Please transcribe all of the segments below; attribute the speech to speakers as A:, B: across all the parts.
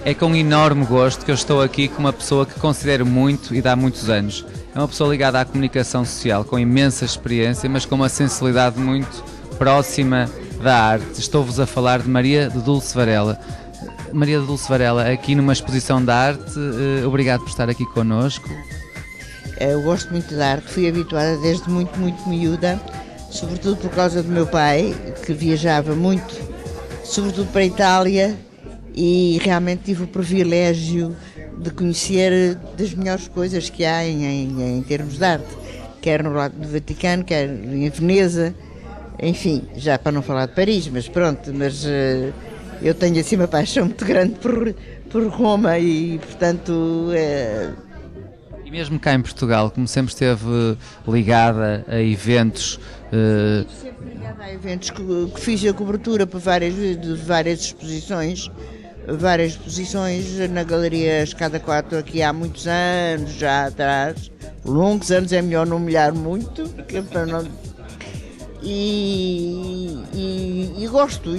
A: É com enorme gosto que eu estou aqui com uma pessoa que considero muito e de há muitos anos. É uma pessoa ligada à comunicação social, com imensa experiência, mas com uma sensibilidade muito próxima da arte. Estou-vos a falar de Maria de Dulce Varela. Maria de Dulce Varela, aqui numa exposição de arte, obrigado por estar aqui connosco.
B: Eu gosto muito de arte, fui habituada desde muito miúda, sobretudo por causa do meu pai, que viajava muito, sobretudo para a Itália, e realmente tive o privilégio de conhecer das melhores coisas que há em termos de arte, quer no lado do Vaticano, quer em Veneza, enfim, já para não falar de Paris, mas pronto, eu tenho assim uma paixão muito grande por Roma e, portanto...
A: E mesmo cá em Portugal, como sempre esteve ligada a eventos...
B: Sempre ligada a eventos que fiz a cobertura para várias exposições na Galeria Escada 4 aqui há muitos anos já atrás, longos anos, é melhor não molhar muito, para não... E gosto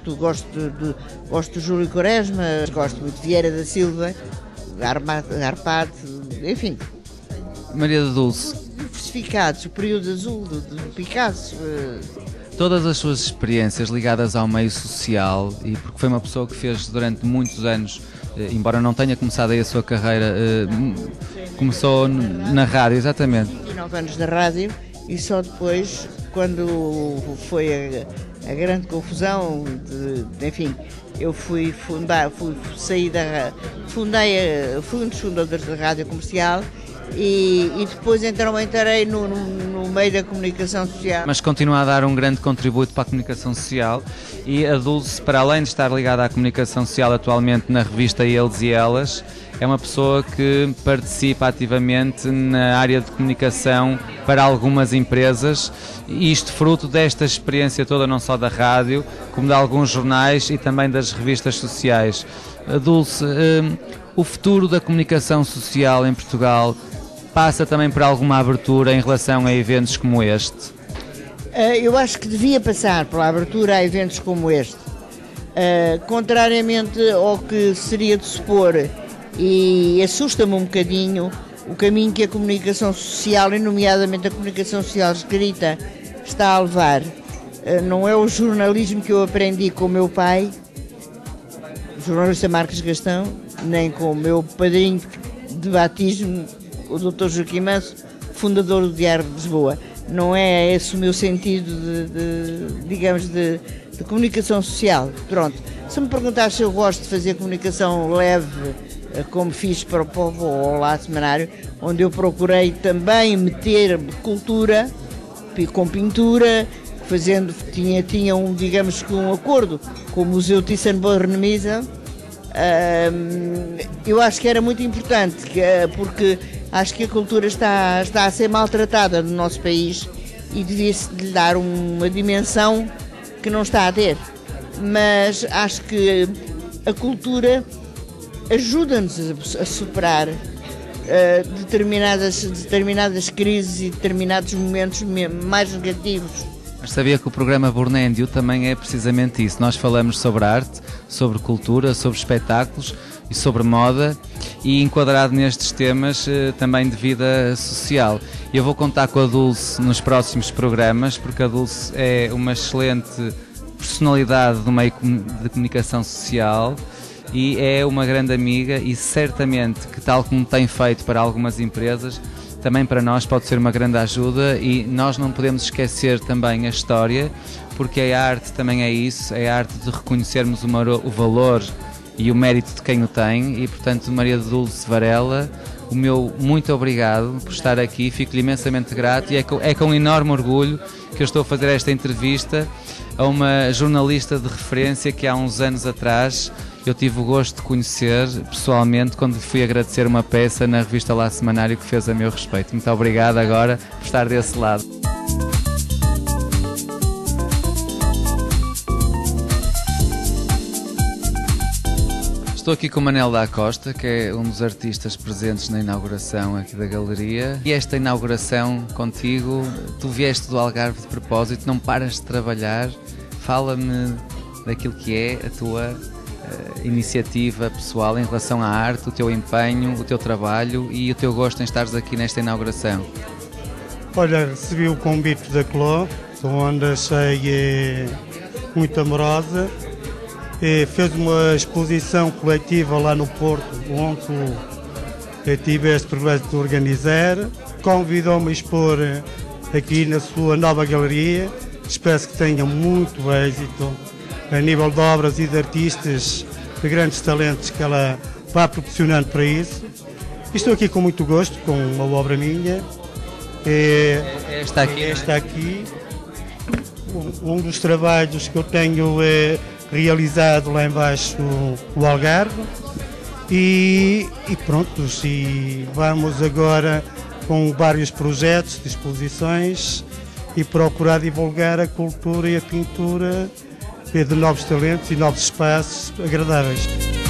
B: do Júlio Quaresma, gosto muito de Vieira da Silva, Arpad, enfim.
A: Maria de Dulce.
B: Diversificados, o período azul do Picasso.
A: Todas as suas experiências ligadas ao meio social, e porque foi uma pessoa que fez durante muitos anos, embora não tenha começado aí a sua carreira, começou na rádio, exatamente.
B: 29 anos na rádio e só depois, quando foi a grande confusão, enfim, eu fui um dos fundadores da Rádio Comercial e depois então entrei no meio da comunicação social.
A: Mas continua a dar um grande contributo para a comunicação social e a Dulce, para além de estar ligada à comunicação social atualmente na revista Eles e Elas, é uma pessoa que participa ativamente na área de comunicação para algumas empresas, e isto fruto desta experiência toda, não só da rádio, como de alguns jornais e também das revistas sociais. Dulce, o futuro da comunicação social em Portugal passa também por alguma abertura em relação a eventos como este?
B: Eu acho que devia passar pela abertura a eventos como este. Contrariamente ao que seria de supor, e assusta-me um bocadinho o caminho que a comunicação social, e nomeadamente a comunicação social escrita, está a levar. Não é o jornalismo que eu aprendi com o meu pai, o jornalista Marcos Gastão, nem com o meu padrinho de batismo, o Dr. Joaquim Manso, fundador do Diário de Lisboa. Não é esse o meu sentido de comunicação social. Pronto. Se me perguntar se eu gosto de fazer comunicação leve, como fiz para o Povo ou lá semanário, onde eu procurei também meter cultura com pintura, tinha um acordo com o Museu Thyssen-Bornemisza. Eu acho que era muito importante, porque acho que a cultura está a ser maltratada no nosso país e devia-se lhe dar uma dimensão que não está a ter. Mas acho que a cultura ajuda-nos a superar determinadas crises e determinados momentos mais negativos.
A: Mas sabia que o programa Bornêndio também é precisamente isso. Nós falamos sobre arte, sobre cultura, sobre espetáculos e sobre moda, e enquadrado nestes temas também de vida social. Eu vou contar com a Dulce nos próximos programas, porque a Dulce é uma excelente personalidade do meio de comunicação social e é uma grande amiga, e certamente que, tal como tem feito para algumas empresas, também para nós pode ser uma grande ajuda. E nós não podemos esquecer também a história, porque a arte também é isso, é a arte de reconhecermos o valor e o mérito de quem o tem. E portanto, Maria de Dulce Varela, o meu muito obrigado por estar aqui, fico-lhe imensamente grato, e é com enorme orgulho que eu estou a fazer esta entrevista a uma jornalista de referência que há uns anos atrás eu tive o gosto de conhecer pessoalmente quando lhe fui agradecer uma peça na revista Lá Semanário que fez a meu respeito. Muito obrigado agora por estar desse lado. Estou aqui com o Manel da Costa, que é um dos artistas presentes na inauguração aqui da galeria. E esta inauguração contigo, tu vieste do Algarve de propósito, não paras de trabalhar. Fala-me daquilo que é a tua iniciativa pessoal em relação à arte, o teu empenho, o teu trabalho e o teu gosto em estares aqui nesta inauguração?
C: Olha, recebi o convite da CLO, onde achei muito amorosa. Fez uma exposição coletiva lá no Porto, onde eu tive este privilégio de organizar. Convidou-me a expor aqui na sua nova galeria. Espero que tenha muito êxito a nível de obras e de artistas, de grandes talentos que ela vai proporcionando para isso. Estou aqui com muito gosto, com uma obra minha. Esta aqui, um dos trabalhos que eu tenho realizado lá embaixo, o Algarve. E pronto, e vamos agora com vários projetos de exposições e procurar divulgar a cultura e a pintura de novos talentos e novos espaços agradáveis.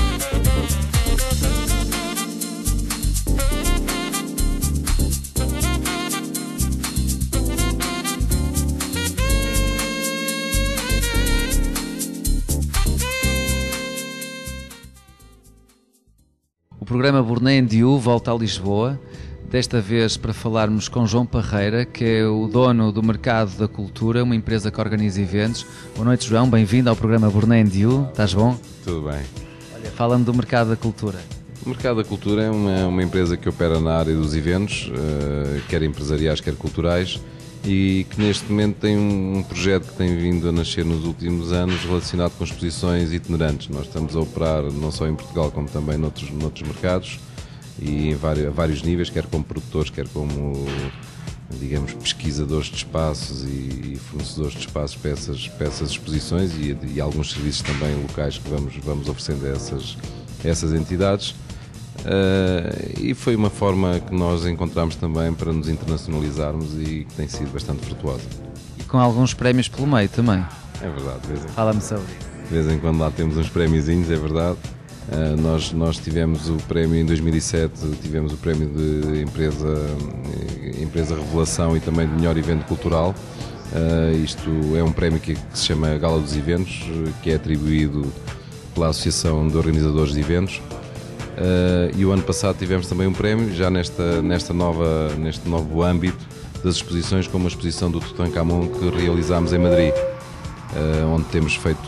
A: O programa Borné em Diu volta a Lisboa, desta vez para falarmos com João Parreira, que é o dono do Mercado da Cultura, uma empresa que organiza eventos. Boa noite, João, bem-vindo ao programa Borné em Diu, estás bom?
D: Tudo bem.
A: Olha, fala-me do Mercado da Cultura.
D: O Mercado da Cultura é uma empresa que opera na área dos eventos, quer empresariais, quer culturais, e que neste momento tem um projeto que tem vindo a nascer nos últimos anos relacionado com exposições itinerantes. Nós estamos a operar não só em Portugal como também noutros mercados e em vários níveis, quer como produtores, quer como, digamos, pesquisadores de espaços e fornecedores de espaços para essas exposições e alguns serviços também locais que vamos oferecendo a essas entidades. E foi uma forma que nós encontramos também para nos internacionalizarmos e que tem sido bastante frutuosa.
A: E com alguns prémios pelo meio também.
D: É verdade.
A: Fala-me sobre isso.
D: De vez em quando lá temos uns prémiozinhos, é verdade. Nós tivemos o prémio em 2007, tivemos o prémio de empresa Revelação e também de melhor evento cultural. Isto é um prémio que se chama Gala dos Eventos, que é atribuído pela Associação de Organizadores de Eventos. E o ano passado tivemos também um prémio, já neste novo âmbito das exposições, como a exposição do Tutankhamon que realizámos em Madrid, onde temos feito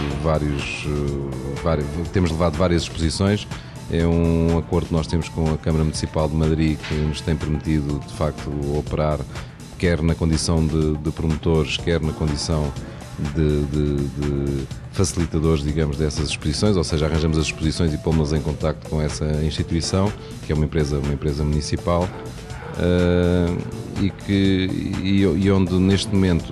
D: temos levado várias exposições. É um acordo que nós temos com a Câmara Municipal de Madrid que nos tem permitido, de facto, operar quer na condição de promotores, quer na condição de facilitadores, digamos, dessas exposições, ou seja, arranjamos as exposições e pomos-nos em contacto com essa instituição, que é uma empresa municipal, e onde neste momento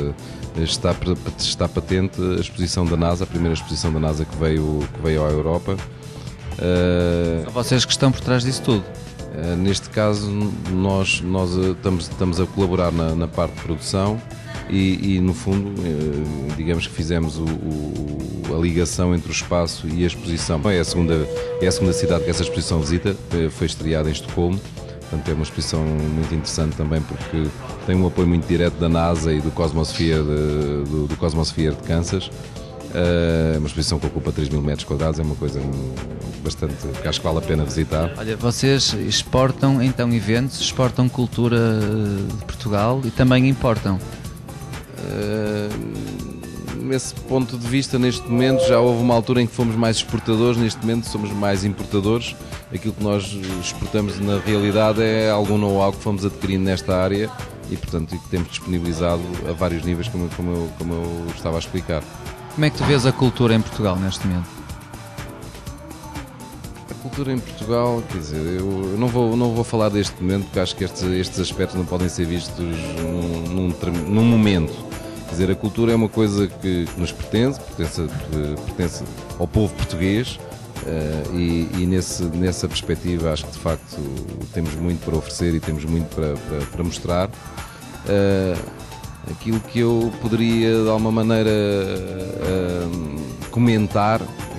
D: está patente a exposição da NASA, a primeira exposição da NASA que veio à Europa.
A: São vocês que estão por trás disso tudo?
D: Neste caso nós estamos a colaborar na parte de produção e no fundo, digamos que fizemos a ligação entre o espaço e a exposição. É a segunda cidade que essa exposição visita, foi estreada em Estocolmo, portanto é uma exposição muito interessante também porque tem um apoio muito direto da NASA e do Cosmosphere de Kansas. É uma exposição que ocupa 3.000 metros quadrados, é uma coisa bastante que acho que vale a pena visitar.
A: Olha, vocês exportam então eventos, exportam cultura de Portugal e também importam?
D: Nesse ponto de vista, neste momento, já houve uma altura em que fomos mais exportadores, neste momento somos mais importadores. Aquilo que nós exportamos na realidade é algum know-how que fomos adquirindo nesta área e, portanto, que temos disponibilizado a vários níveis, como eu estava a explicar.
A: Como é que tu vês a cultura em Portugal neste momento?
D: A cultura em Portugal, quer dizer, eu não vou falar deste momento porque acho que estes aspectos não podem ser vistos num momento. Quer dizer, a cultura é uma coisa que nos pertence ao povo português e nessa perspectiva acho que de facto temos muito para oferecer e temos muito para mostrar. Aquilo que eu poderia de alguma maneira comentar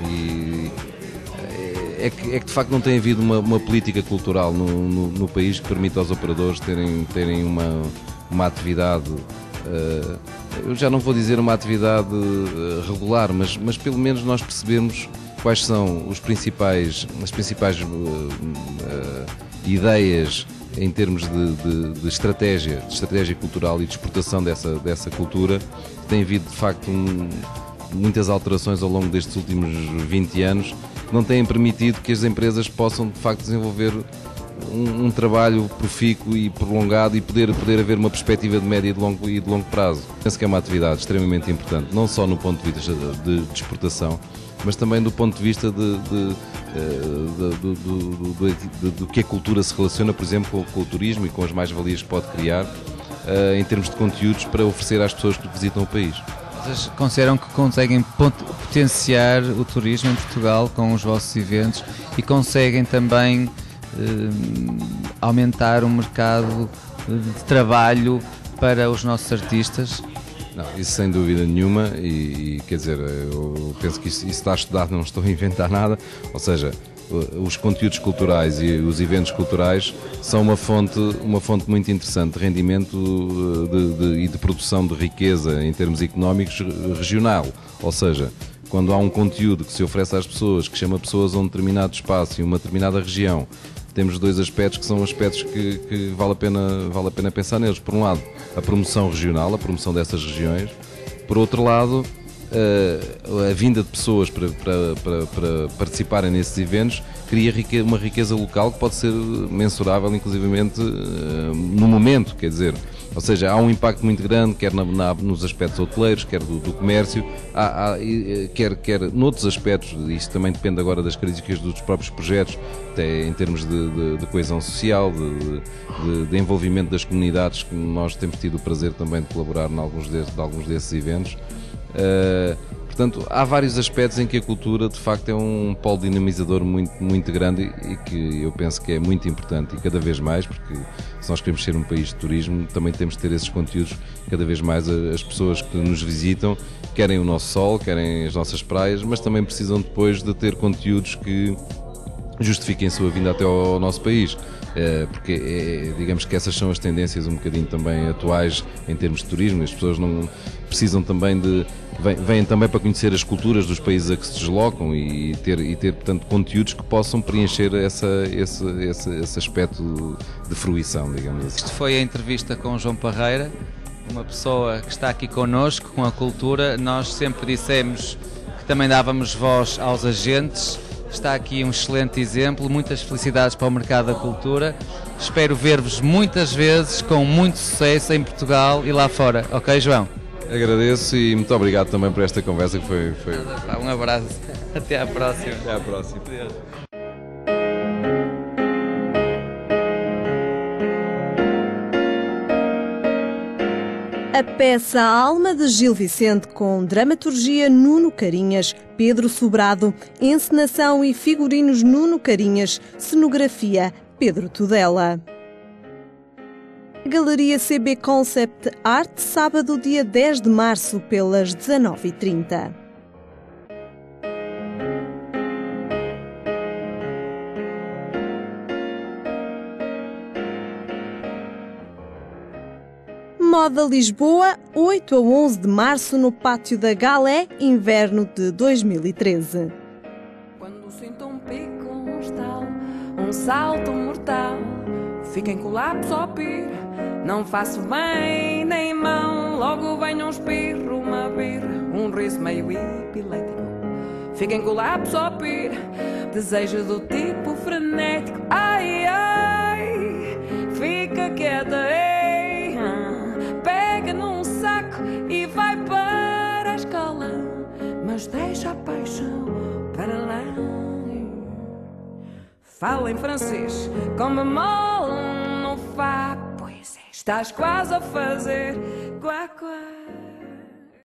D: é que de facto não tem havido uma política cultural no país que permita aos operadores terem uma atividade eu já não vou dizer uma atividade regular, mas pelo menos nós percebemos quais são as principais ideias em termos de estratégia cultural e de exportação dessa cultura. Tem havido de facto muitas alterações ao longo destes últimos 20 anos que não têm permitido que as empresas possam de facto desenvolver um trabalho profícuo e prolongado e poder haver uma perspectiva de médio e de longo prazo. Penso que é uma atividade extremamente importante, não só no ponto de vista de exportação, mas também do ponto de vista do que a cultura se relaciona, por exemplo, com o turismo e com as mais-valias que pode criar em termos de conteúdos para oferecer às pessoas que visitam o país.
A: Vocês consideram que conseguem potenciar o turismo em Portugal com os vossos eventos e conseguem também aumentar o mercado de trabalho para os nossos artistas?
D: Não, isso sem dúvida nenhuma e quer dizer, eu penso que isso está estudado, não estou a inventar nada, ou seja, os conteúdos culturais e os eventos culturais são uma fonte muito interessante de rendimento e de produção de riqueza em termos económicos regional, ou seja, quando há um conteúdo que se oferece às pessoas, que chama pessoas a um determinado espaço e uma determinada região, temos dois aspectos que são aspectos que vale a pena pensar neles. Por um lado, a promoção regional, a promoção dessas regiões. Por outro lado, a vinda de pessoas para participarem nesses eventos cria uma riqueza local que pode ser mensurável, inclusivamente, no momento, quer dizer. Ou seja, há um impacto muito grande, quer nos aspectos hoteleiros, quer do comércio, quer noutros aspectos, isto também depende agora das características dos próprios projetos, até em termos de coesão social, de envolvimento das comunidades, que nós temos tido o prazer também de colaborar em alguns desses eventos. Portanto, há vários aspectos em que a cultura de facto é um polo dinamizador muito, muito grande e que eu penso que é muito importante e cada vez mais, porque se nós queremos ser um país de turismo também temos de ter esses conteúdos. Cada vez mais as pessoas que nos visitam querem o nosso sol, querem as nossas praias, mas também precisam depois de ter conteúdos que justifiquem a sua vinda até ao nosso país, porque digamos que essas são as tendências um bocadinho também atuais em termos de turismo. As pessoas não precisam também vêm também para conhecer as culturas dos países a que se deslocam e ter portanto conteúdos que possam preencher esse aspecto de fruição, digamos assim.
A: Isto foi a entrevista com o João Parreira, uma pessoa que está aqui connosco com a cultura. Nós sempre dissemos que também dávamos voz aos agentes. Está aqui um excelente exemplo, muitas felicidades para o mercado da cultura. Espero ver-vos muitas vezes com muito sucesso em Portugal e lá fora. Ok, João?
D: Agradeço e muito obrigado também por esta conversa que foi...
A: Um abraço. Até à próxima.
D: Até à próxima.
E: A peça Alma de Gil Vicente, com dramaturgia Nuno Carinhas, Pedro Sobrado, encenação e figurinos Nuno Carinhas, cenografia Pedro Tudela. Galeria CB Concept Art, sábado, dia 10 de março, pelas 19h30. Moda Lisboa, 8 a 11 de março, no Pátio da Galé, inverno de 2013.
F: Quando sinto um pico, um estalo, um salto mortal, fico em colapso ao pir, não faço bem nem mão, logo vem um espirro, uma birra, um riso meio epilético. Fico em colapso ao pir, desejo do tipo frenético, ai ai, fica quieta, ei, pega num saco e vai para a escola, mas deixa a paixão para lá. Fala em francês com bemol no fá, pois é, estás quase a fazer quá quá.